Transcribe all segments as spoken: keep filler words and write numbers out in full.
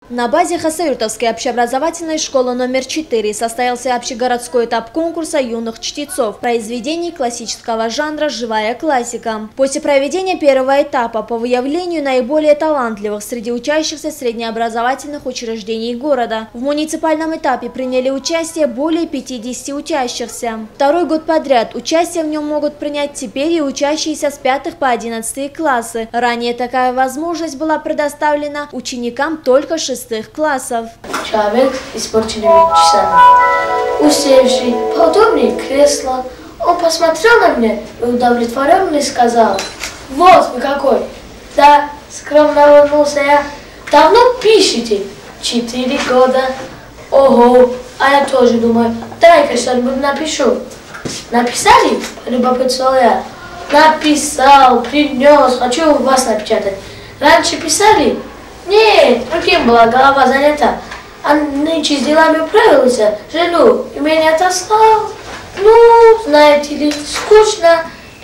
На базе Хасавюртовской общеобразовательной школы номер четыре состоялся общегородской этап конкурса юных чтецов произведений классического жанра «Живая классика». После проведения первого этапа по выявлению наиболее талантливых среди учащихся среднеобразовательных учреждений города в муниципальном этапе приняли участие более пятидесяти учащихся. Второй год подряд участие в нем могут принять теперь и учащиеся с пятых по одиннадцатые классы. Ранее такая возможность была предоставлена ученикам только шестых классов. Человек испорченными часами, усевший поудобнее кресла, он посмотрел на меня и удовлетворенно сказал: «Вот вы какой!» «Да», скромно улыбнулся я, «давно пишете?» «Четыре года». «Ого, а я тоже думаю, дай-ка что-нибудь напишу». «Написали?» – полюбопытствовал я. «Написал, принес, хочу у вас напечатать». «Раньше писали?» «Нет, другим была голова занята, а нынче с делами управилась, жену и меня отослал. Ну, знаете ли, скучно.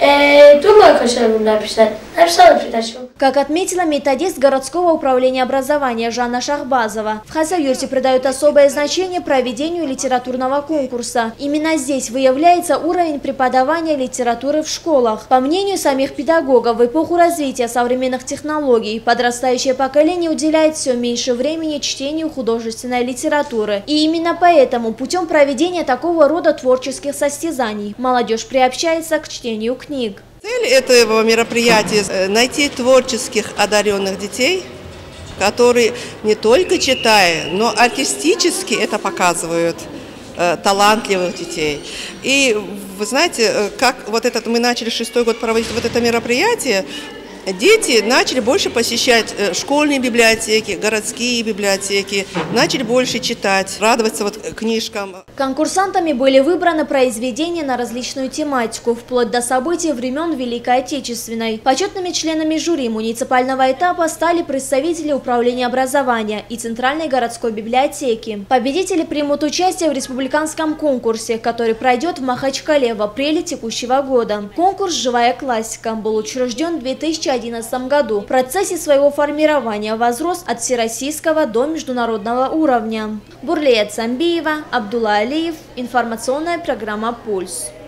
Э, думаю, конечно, написать. Написала и притащил». Как отметила методист городского управления образования Жанна Шахбазова, в Хасавюрте придают особое значение проведению литературного конкурса. Именно здесь выявляется уровень преподавания литературы в школах. По мнению самих педагогов, в эпоху развития современных технологий подрастающее поколение уделяет все меньше времени чтению художественной литературы. И именно поэтому путем проведения такого рода творческих состязаний молодежь приобщается к чтению книг. Цель этого мероприятия – найти творческих одаренных детей, которые не только читая, но артистически это показывают, э, талантливых детей. И вы знаете, как вот этот мы начали шестой год проводить вот это мероприятие, дети начали больше посещать школьные библиотеки, городские библиотеки, начали больше читать, радоваться вот книжкам. Конкурсантами были выбраны произведения на различную тематику, вплоть до событий времен Великой Отечественной. Почетными членами жюри муниципального этапа стали представители управления образования и Центральной городской библиотеки. Победители примут участие в республиканском конкурсе, который пройдет в Махачкале в апреле текущего года. Конкурс «Живая классика» был учрежден в две тысячи одиннадцатом году. В процессе своего формирования возрос от всероссийского до международного уровня. Бурлея Цамбиева, Абдулла Алиев. Информационная программа «Пульс».